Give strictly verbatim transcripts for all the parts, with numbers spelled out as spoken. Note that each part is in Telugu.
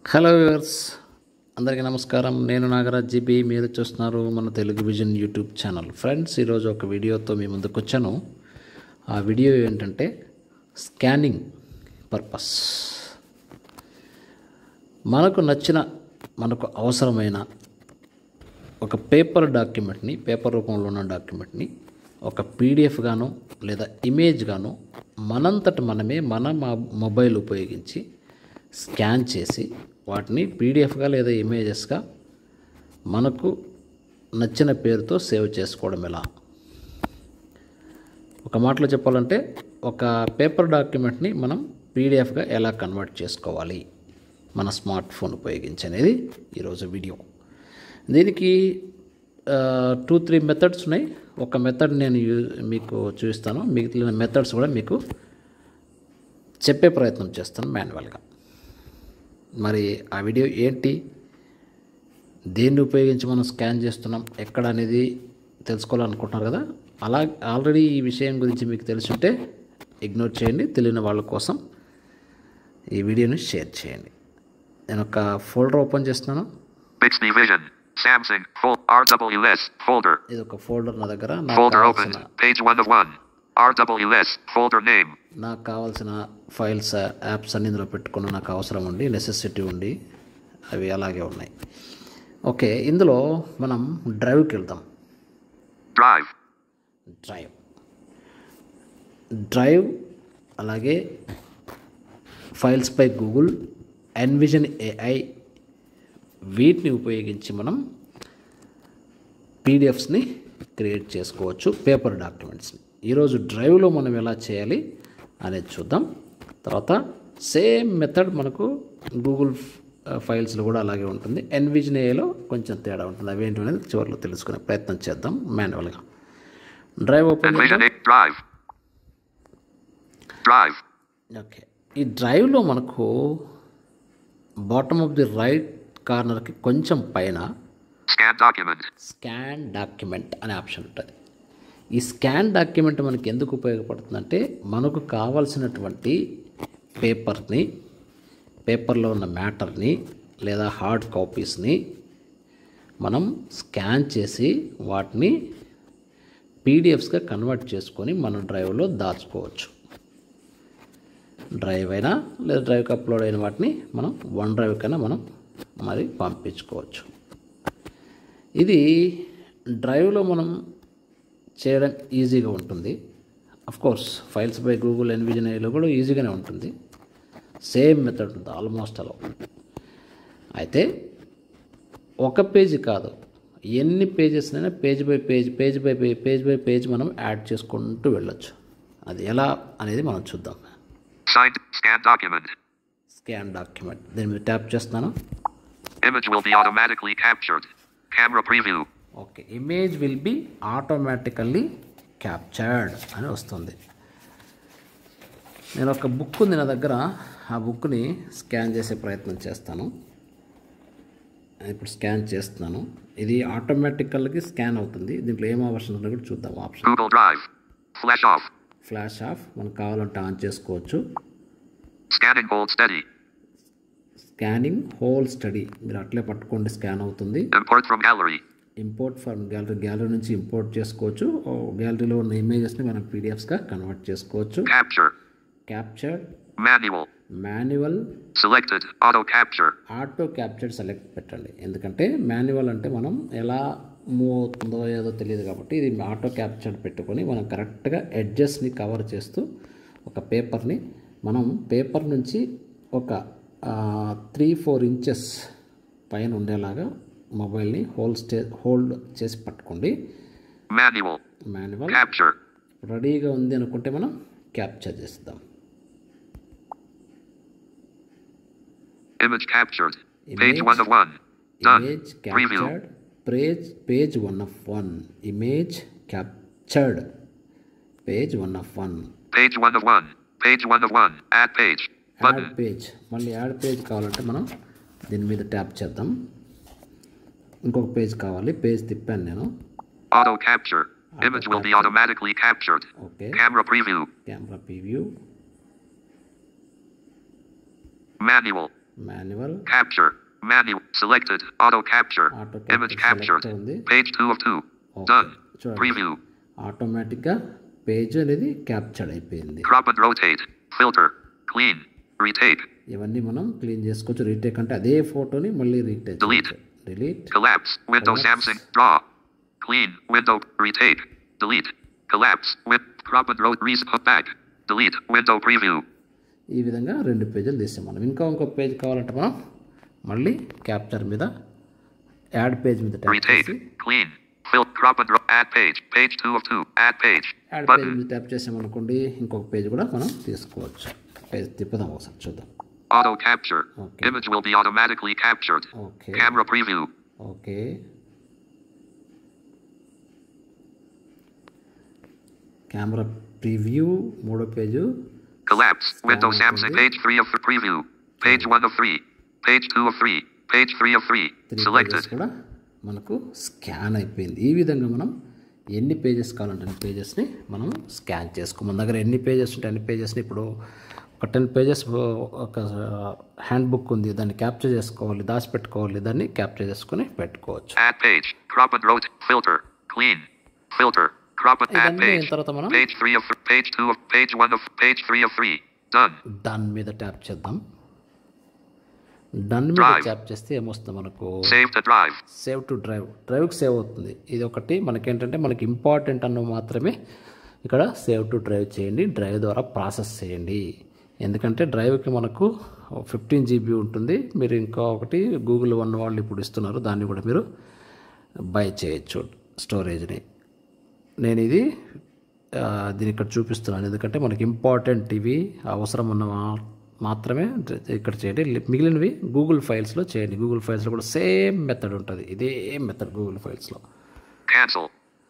హలో వ్యూవర్స్, అందరికీ నమస్కారం. నేను నాగరాజ్ జీబీ. మీరు చూస్తున్నారు మన Telugu vision YouTube channel. Friends, ఈరోజు ఒక వీడియోతో మీ ముందుకు వచ్చాను. ఆ వీడియో ఏంటంటే స్కానింగ్ పర్పస్. మనకు నచ్చిన, మనకు అవసరమైన ఒక పేపర్ డాక్యుమెంట్ని, పేపర్ రూపంలో ఉన్న డాక్యుమెంట్ని ఒక పీడిఎఫ్ గాను లేదా ఇమేజ్ గాను మనంతట మనమే మన మొబైల్ ఉపయోగించి స్కాన్ చేసి వాటిని పీడిఎఫ్గా లేదా ఇమేజెస్గా మనకు నచ్చిన పేరుతో సేవ్ చేసుకోవడం ఎలా? ఒక మాటలో చెప్పాలంటే ఒక పేపర్ డాక్యుమెంట్ని మనం పీడిఎఫ్గా ఎలా కన్వర్ట్ చేసుకోవాలి మన స్మార్ట్ ఫోన్ ఉపయోగించి అనేది ఈరోజు వీడియో. దీనికి టూ త్రీ మెథడ్స్ ఉన్నాయి. ఒక మెథడ్ నేను మీకు చూపిస్తాను, మిగిలిన మెథడ్స్ కూడా మీకు చెప్పే ప్రయత్నం చేస్తాను మాన్యువల్గా. మరి ఆ వీడియో ఏంటి, దేన్ని ఉపయోగించి మనం స్కాన్ చేస్తున్నాం, ఎక్కడ అనేది తెలుసుకోవాలనుకుంటున్నారు కదా. అలా ఆల్రెడీ ఈ విషయం గురించి మీకు తెలుసుంటే ఇగ్నోర్ చేయండి. తెలియని వాళ్ళ కోసం ఈ వీడియోని షేర్ చేయండి. నేను ఒక ఫోల్డర్ ఓపెన్ చేస్తున్నాను. ఇది ఒక ఫోల్డర్ నా దగ్గర. నాకు కావాల్సిన ఫైల్స్, యాప్స్ అన్ని ఇందులో పెట్టుకుని నాకు అవసరం ఉండి, నెసెసిటీ ఉండి అవి అలాగే ఉన్నాయి. ఓకే, ఇందులో మనం డ్రైవ్కి వెళ్దాం. డ్రైవ్ డ్రైవ్ డ్రైవ్ అలాగే ఫైల్స్ పై గూగుల్, ఎన్విజన్ ఏఐ, వీటిని ఉపయోగించి మనం పీడిఎఫ్స్ని క్రియేట్ చేసుకోవచ్చు, పేపర్ డాక్యుమెంట్స్ని. ఈరోజు డ్రైవ్లో మనం ఎలా చేయాలి అనేది చూద్దాం. తర్వాత సేమ్ మెథడ్ మనకు గూగుల్ ఫైల్స్లో కూడా అలాగే ఉంటుంది. ఎన్విజన్ ఏఐలో కొంచెం తేడా ఉంటుంది. అవేంటి అనేది చివరిలో తెలుసుకునే ప్రయత్నం చేద్దాం మాన్యువల్గా. Drive open drive drive okay, ఈ డ్రైవ్లో మనకు బాటమ్ ఆఫ్ ది రైట్ కార్నర్కి కొంచెం పైన స్కాన్ డాక్యుమెంట్ స్కాన్ డాక్యుమెంట్ అనే ఆప్షన్ ఉంటుంది. ఈ స్కాన్ డాక్యుమెంట్ మనకి ఎందుకు ఉపయోగపడుతుందంటే, మనకు కావాల్సినటువంటి పేపర్ని, పేపర్లో ఉన్న మ్యాటర్ని లేదా హార్డ్ కాపీస్ని మనం స్కాన్ చేసి వాటిని పీడిఎఫ్స్గా కన్వర్ట్ చేసుకొని మన డ్రైవ్లో దాచుకోవచ్చు. డ్రైవ్ అయినా లేదా డ్రైవ్కి అప్లోడ్ అయిన వాటిని మనం వన్ డ్రైవ్ కన్నా మనం మరి పంపించుకోవచ్చు. ఇది డ్రైవ్లో మనం చేయడం ఈజీగా ఉంటుంది. Of course files by Google, Envision ఏఐలో కూడా ఈజీగానే ఉంటుంది. సేమ్ మెథడ్ ఉంటుంది ఆల్మోస్ట్ అలా. అయితే ఒక పేజీ కాదు, ఎన్ని పేజెస్నైనా page by page page by page by page మనం యాడ్ చేసుకుంటూ వెళ్ళొచ్చు. అది ఎలా అనేది మనం చూద్దాం. స్కాన్ డాక్యుమెంట్ స్కాన్ డాక్యుమెంట్ దీని మీద ట్యాప్ చేస్తున్నాను. Image will be automatically captured. Camera preview. Okay, image will be automatically captured అని వస్తుంది. నేను ఒక బుక్ ఉంది నా దగ్గర, ఆ బుక్ని స్కాన్ చేసే ప్రయత్నం చేస్తాను. ఇప్పుడు స్కాన్ చేస్తున్నాను. ఇది ఆటోమేటికల్గా స్కాన్ అవుతుంది. దీంట్లో ఏం ఆప్షన్ ఉందో కూడా చూద్దాం. Option Google drive flash off flash off మనకు కావాలంటే ఆన్ చేసుకోవచ్చు. Scanning hold steady scanning hold steady మీరు అట్లే పట్టుకోండి, స్కాన్ అవుతుంది. Import from gallery import from gallery gallery నుంచి ఇంపోర్ట్ చేసుకోవచ్చు. గ్యాలరీలో ఉన్న ఇమేజెస్ని మనం పీడిఎఫ్స్గా కన్వర్ట్ చేసుకోవచ్చు. Capture capture manual manual selected auto capture auto capture select పెట్టండి. ఎందుకంటే మాన్యువల్ అంటే మనం ఎలా మూవ్ అవుతుందో ఏదో తెలియదు కాబట్టి ఇది ఆటో క్యాప్చర్ పెట్టుకొని మనం కరెక్ట్గా ఎడ్జెస్ని కవర్ చేస్తూ ఒక పేపర్ని మనం పేపర్ నుంచి ఒక త్రీ ఫోర్ ఇంచెస్ పైన ఉండేలాగా మొబైల్ని హోల్డ్ స్టే హోల్డ్ చేసి పట్టుకోండి. మాన్యువల్ మాన్యువల్ క్యాప్చర్ రెడీగా ఉంది అనుకుంటే మనం క్యాప్చర్ చేద్దాం. Image captured page one of one image captured page page one of one image captured page one of one page one of one page one of one add page add page మళ్ళీ యాడ్ పేజ్ కావాలంటే మనం దీని మీద ట్యాప్ చేద్దాం. ఇంకొక పేజ్ కావాలి, పేజ్ తిప్పాను నేను. Auto capture image will be automatically captured. Okay, camera preview camera preview manual manual Capture. Manual. Selected. Auto capture. Auto Image capture captured. Select ఉంది. Page two of two. Okay Done. చూడండి Preview. ఆటోమేటిక్గా పేజ్ అనేది క్యాప్చర్డ్ అయిపోయింది. Crop and rotate. Filter. Clean. Retake. ఇవన్నీ మనం క్లీన్ చేసుకోవచ్చు. రీటేక్ అంటే అదే ఫోటోని మళ్ళీ retake Delete. Delete Collapse. Window Collapse. Samsung. Draw. Clean. Window. Retake. Delete. Collapse. Win. Crop and rotate. Reset. Back. Delete. Window preview. ఈ విధంగా రెండు పేజీలు తీసాం మనం. ఇంకా ఇంకో పేజ్ కావాలంటే మనం మళ్ళీ క్యాప్చర్ మీద యాడ్ పేజ్ మీద ట్యాప్ Retake. చేసి Clean. Fill. Crop and rotate. Add page. Page two of two. Add page. Add page Button. మీద ట్యాప్ చేసామనుకోండి ఇంకొక పేజ్ కూడా మనం తీసుకోవచ్చు. పేజ్ తిప్పుదాం ఒకసారి చూద్దాం. Auto capture. Okay. Image will be automatically captured. Okay Camera preview. Okay camera preview మూడో page Collapse. Window Scan Samsung. only. Page three of the preview. Page one of three. Page two of three. Page three of three. Three Selected. Pages కూడా మనకు స్కాన్ అయిపోయింది. ఈ విధంగా మనం ఎన్ని పేజెస్ కావాలంటే అన్ని పేజెస్ని మనం స్కాన్ చేసుకో. మన దగ్గర ఎన్ని పేజెస్ ఉంటే అన్ని పేజెస్ని ఇప్పుడు ఒక టెన్ పేజెస్ ఒక హ్యాండ్ బుక్ ఉంది, దాన్ని క్యాప్చర్ చేసుకోవాలి, దాచిపెట్టుకోవాలి, దాన్ని క్యాప్చర్ చేసుకొని పెట్టుకోవచ్చు. Add page. Crop and rotate. Filter. Clean. Filter. Crop and add ఇవన్నీ అయిన page. తర్వాత మనం Page three of page two of page one of page three of three. Done. Done మీద ట్యాప్ చేద్దాం. డన్ మీద Drive. ట్యాప్ చేస్తే ఏమొస్తుంది మనకు Save to drive. Save to drive డ్రైవ్కి సేవ్ అవుతుంది. ఇది ఒకటి మనకేంటంటే మనకి ఇంపార్టెంట్ అన్న మాత్రమే ఇక్కడ సేవ్ టు డ్రైవ్ చేయండి, డ్రైవ్ ద్వారా ప్రాసెస్ చేయండి. ఎందుకంటే డ్రైవ్కి మనకు ఫిఫ్టీన్ జీబీ ఉంటుంది. మీరు ఇంకా ఒకటి గూగుల్ వన్ వాళ్ళు ఇప్పుడు ఇస్తున్నారు, దాన్ని కూడా మీరు బై చేయొచ్చు స్టోరేజ్ని. నేను ఇది ఆ, దీన్ని ఇక్కడ చూపిస్తున్నాను ఎందుకంటే మనకి ఇంపార్టెంట్ ఇవి అవసరం ఉన్న మా- మాత్రమే ఇక్కడ చేయండి. మిగిలినవి గూగుల్ ఫైల్స్లో చేయండి. గూగుల్ ఫైల్స్లో కూడా సేమ్ మెథడ్ ఉంటుంది, ఇదే మెథడ్ గూగుల్ ఫైల్స్లో. Cancel.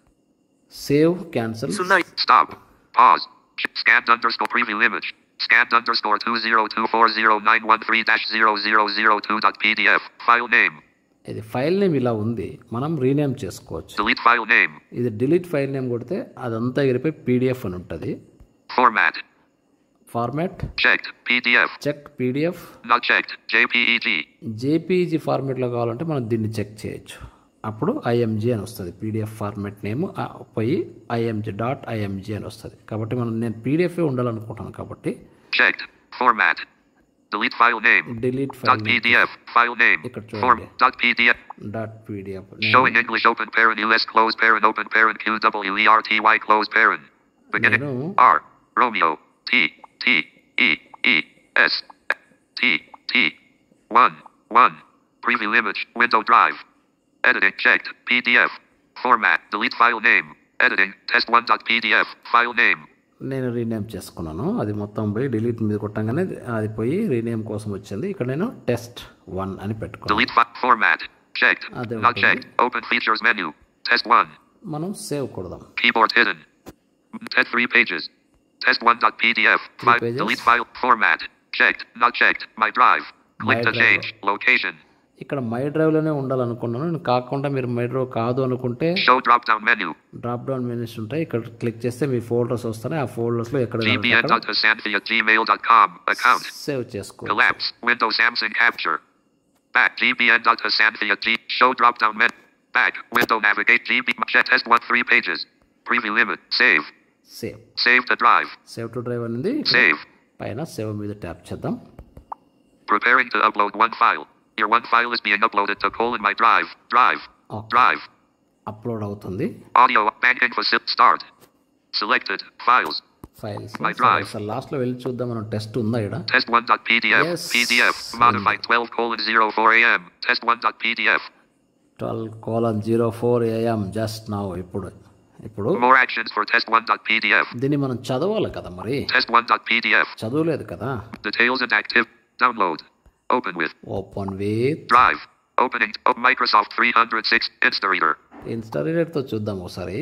Save cancel Stop. Pause. Scanned underscore preview image. Scanned underscore two zero two four zero nine one three dash zero zero zero two dot P D F. File name. ఇది ఫైల్ నేమ్ ఇలా ఉంది, మనం రీనేమ్ చేసుకోవచ్చు. Delete file name. ఇది డిలీట్ ఫైల్ నేమ్ కొడితే అదంతా ఎగిరిపోయి పీడిఎఫ్ అని ఉంటుంది. Format. Format Checked. P D F. Check PDF. Not checked. J P E G. JPG ఫార్మాట్లో కావాలంటే మనం దీన్ని చెక్ చేయొచ్చు. అప్పుడు ఐఎంజీ అని వస్తుంది. పీడిఎఫ్ ఫార్మాట్ నేమ్ పోయి ఐఎంజీ డాట్ ఐఎంజీ అని వస్తుంది. కాబట్టి మనం నేను పీడిఎఫ్ ఉండాలనుకుంటాను కాబట్టి Checked. Format. Delete file name. Delete Dot file P D F. File name. ఇక్కడ Form. చూడండి. Dot P D F. Dot PDF Showing English open parent U S close parent open parent Q W E R T Y close parent. Beginning. నేను R. Romeo. T. T. E. E. S. T. T. one. one. Preview image. Window drive. Editing checked. P D F. Format. Delete file name. Editing. Test one dot P D F. File name. నేను రీనేమ్ చేసుకున్నాను. అది మొత్తం పోయి డిలీట్ మీద కొట్టంగానే అది పోయి రీనేమ్ కోసం వచ్చింది. ఇక్కడ నేను టెస్ట్ వన్ అని పెట్టుకున్నాను. Delete file. Format. Checked. Other Not one. checked. Open features menu. Test one. మనం సేవ్ కొడదాం. Keyboard hidden. Test three pages. Test one dot P D F. Three File. pages. Delete file. Format. Checked. Not checked. My drive. Click My to drive. change. Location. ఇక్కడ మై డ్రైవ్లోనే ఉండాలనుకున్నాను. నేను కాకుండా మీరు మై డ్రైవ్ కాదు అనుకుంటే Show drop down menu. Drop down menus ఉంటాయి. ఇక్కడ క్లిక్ చేస్తే మీ ఫోల్డర్స్ వస్తాయి. ఆ ఫోల్డర్స్లో ఎక్కడ gbn dot hasanthi at gmail dot com. Account. Save చేసుకో. Collapse. Windows Samsung capture. Back. gbn dot hasanthi at g. Show drop down menu. Back. Window navigate. G B. Check test one three pages. Preview image. Save. Save Save to drive. Save to drive అనేది ఇక్కడ Save. పైన సేవ్ మీద ట్యాప్ చేద్దాం. Preparing to upload one file. Your one file is being uploaded to colon my drive. Drive. Okay. Drive. Upload అవుతుంది. Audio banking facility start. Selected files. Files My drive. అసలు లాస్ట్లో వెళ్ళి చూద్దాం మనం టెస్ట్ ఉందా ఇక్కడ. Test one dot P D F. Yes. P D F. Modified twelve colon zero four A M. Test one dot P D F. Twelve colon zero four AM just now. ఇప్పుడు ఇప్పుడు More actions for test one dot P D F. దీన్ని మనం చదవాలి కదా, మరి Test one dot P D F. చదవలేదు కదా. Details and active. Download. Open with. Open with Drive. Opening. Oh, Microsoft three oh six. Instareader. ఇన్స్టాలేటర్తో చూద్దాం ఒకసారి.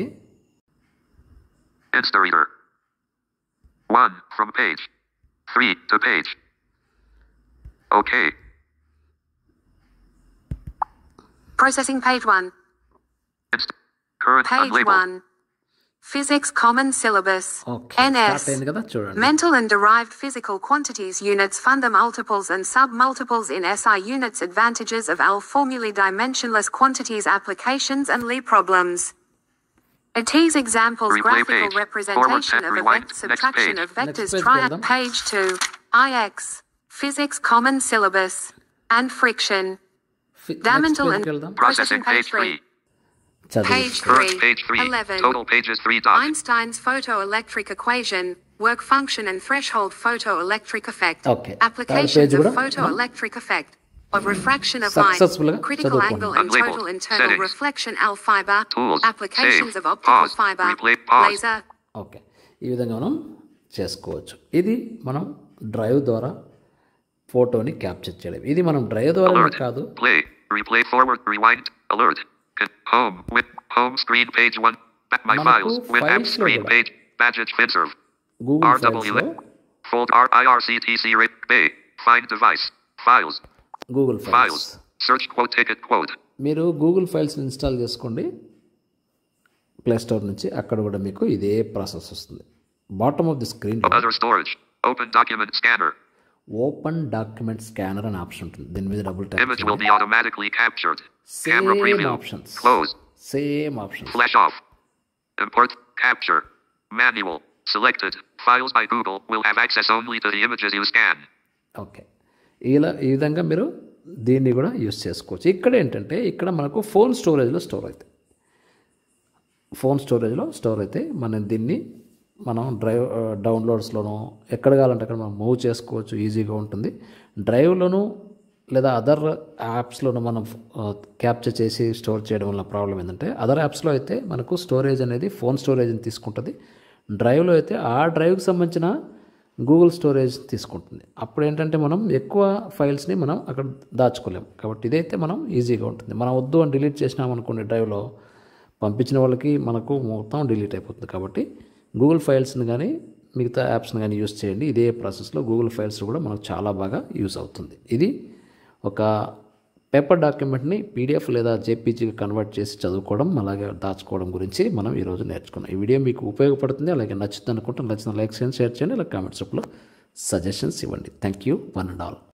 Instareader. one. From page. three. To page. Okay. Processing page one. Inst- current Page unlabeled. one. Physics Common Syllabus. Okay N start S. అయింది కదా చూడండి. Mental and derived physical quantities units fundamultiples and submultiples in S I units advantages of L formulae dimensionless quantities applications and Lie problems. A T's examples Replay graphical page. representation Forward, of a rewind, vector next subtraction page. of vectors Next page triad వెళ్దాం. page two. I X. Physics Common Syllabus. And friction. ఫి- Damantle next and page కి వెళ్దాం. Processing page three. Page చదివి three. First page three. eleven. Total pages three dot. Einstein's photoelectric equation, work function and threshold photoelectric effect. Okay. Applications Third page of కూడా, photoelectric effect of refraction of Successful గా light, critical చదువుకోండి. angle and Unlabeled. total internal Settings. reflection L fiber, Tools. applications Save. of optical Pause. fiber, Replay. Pause. laser. Okay ఈ విధంగా మనం చేసుకోవచ్చు. ఇది మనం డ్రైవ్ ద్వారా ఫోటోని క్యాప్చర్ చేయడం. ఇది మనం డ్రైవ్ ద్వారా Alert. కాదు, Play. Replay forward. Rewind. Alert. Con- Home. With home screen page one. Back my మనకు files. With app files లో screen కూడా. page. Badged FinServe. Google R files W లో Fold R I R C T C rip Bay. Find device. Files. Google files Files. Search quote ticket quote. మీరు గూగుల్ ఫైల్స్ ఇన్స్టాల్ చేసుకోండి ప్లే స్టోర్ నుంచి. అక్కడ కూడా మీకు ఇదే ప్రాసెస్ వస్తుంది. Bottom of the screen Other storage. Open document scanner. Open document scanner అనే ఆప్షన్ ఉంటుంది. దీని మీద డబుల్ ట్యాప్ Image will చేయండి. be automatically captured. Camera same preview. Options Close. Same options Flash off. Import. Capture. Manual. Selected. Files by Google will have access only to the images you scan. Okay ఇలా ఈ విధంగా మీరు దీన్ని కూడా యూస్ చేసుకోవచ్చు. ఇక్కడ ఏంటంటే ఇక్కడ మనకు ఫోన్ స్టోరేజ్లో స్టోర్ అవుతాయి. ఫోన్ స్టోరేజ్లో స్టోర్ అయితే మనం దీన్ని మనం డ్రైవ్ డౌన్లోడ్స్లోనూ ఎక్కడ కావాలంటే అక్కడ మనం మూవ్ చేసుకోవచ్చు, ఈజీగా ఉంటుంది. డ్రైవ్లోను లేదా అదర్ యాప్స్లోనూ మనం క్యాప్చర్ చేసి స్టోర్ చేయడం వల్ల ప్రాబ్లం ఏంటంటే అదర్ యాప్స్లో అయితే మనకు స్టోరేజ్ అనేది ఫోన్ స్టోరేజ్ని తీసుకుంటుంది. డ్రైవ్లో అయితే ఆ డ్రైవ్కి సంబంధించిన గూగుల్ స్టోరేజ్ తీసుకుంటుంది. అప్పుడు ఏంటంటే మనం ఎక్కువ ఫైల్స్ని మనం అక్కడ దాచుకోలేము. కాబట్టి ఇదైతే మనం ఈజీగా ఉంటుంది. మనం వద్దు అని డిలీట్ చేసినామనుకోండి డ్రైవ్లో పంపించిన వాళ్ళకి మనకు మొత్తం డిలీట్ అయిపోతుంది. కాబట్టి గూగుల్ ఫైల్స్ని కానీ మిగతా యాప్స్ని కానీ యూస్ చేయండి. ఇదే ప్రాసెస్లో గూగుల్ ఫైల్స్ కూడా మనకు చాలా బాగా యూస్ అవుతుంది. ఇది ఒక పేపర్ డాక్యుమెంట్ని పీడిఎఫ్ లేదా జేపీజీకి కన్వర్ట్ చేసి చదువుకోవడం అలాగే దాచుకోవడం గురించి మనం ఈరోజు నేర్చుకున్నాం. ఈ వీడియో మీకు ఉపయోగపడుతుంది, అలాగే నచ్చుతుంది అనుకుంటే నచ్చిన లైక్ చేయండి, షేర్ చేయండి, అలాగే కామెంట్స్ రూపంలో సజెషన్స్ ఇవ్వండి. Thank you one and all.